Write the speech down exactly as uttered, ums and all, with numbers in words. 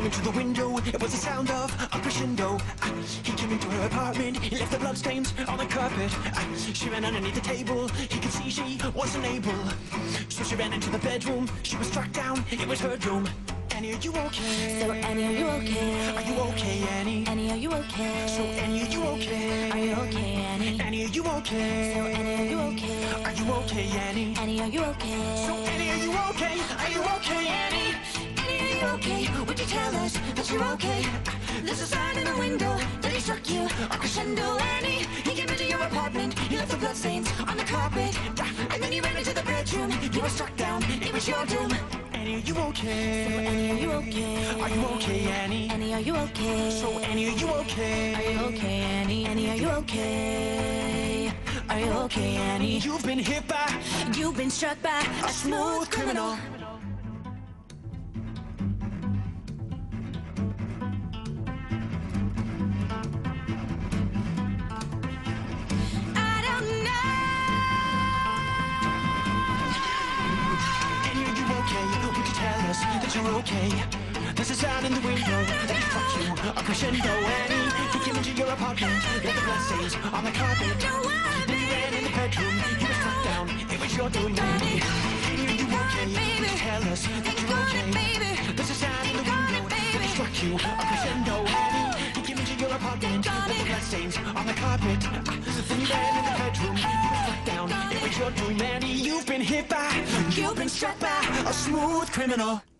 into the window, it was the sound of a crescendo. Uh, he came into her apartment, he left the bloodstains on the carpet. Uh, she ran underneath the table, he could see she wasn't able. So she ran into the bedroom, she was struck down, it was her doom. Annie, are you okay? So Annie, are you okay? Are you okay, Annie? Annie, are you okay? So Annie, are you okay? Are you okay, Annie? Annie, are you okay? So Annie, are you okay? Are you okay, Annie? Annie, are you okay? So Annie, are you okay? Are you okay, Annie? Annie, are you okay? Would you tell us that you're okay? There's a sign in the window that he struck you a crescendo. Annie, he came into your apartment, he left the bloodstains on the carpet, and then he ran into the bedroom. You were struck down, it was your doom. Annie, are you okay? So Annie, are you okay? Are you okay, Annie? Annie, are you okay? So Annie, are you okay? Are you okay, Annie? Annie, are you okay? Are you okay, Annie? You've been hit by, You've been struck by a smooth criminal. I don't know. Annie, are you okay? Would you tell us that you're okay? There's a sound in the window that struck you a crescendo. Annie, he came into your apartment, left the bloodstains on the carpet. Then you ran in the bedroom, you were struck down, it was your doing, Annie. Annie, are you okay? Would you tell us that you're okay? There's a sound in the window that struck you a crescendo. Annie, he came into your apartment, left the bloodstains on the carpet. Then you ran in the bedroom, you were struck down, it was your doing, Annie. You've been hit by, You've been struck by a smooth criminal.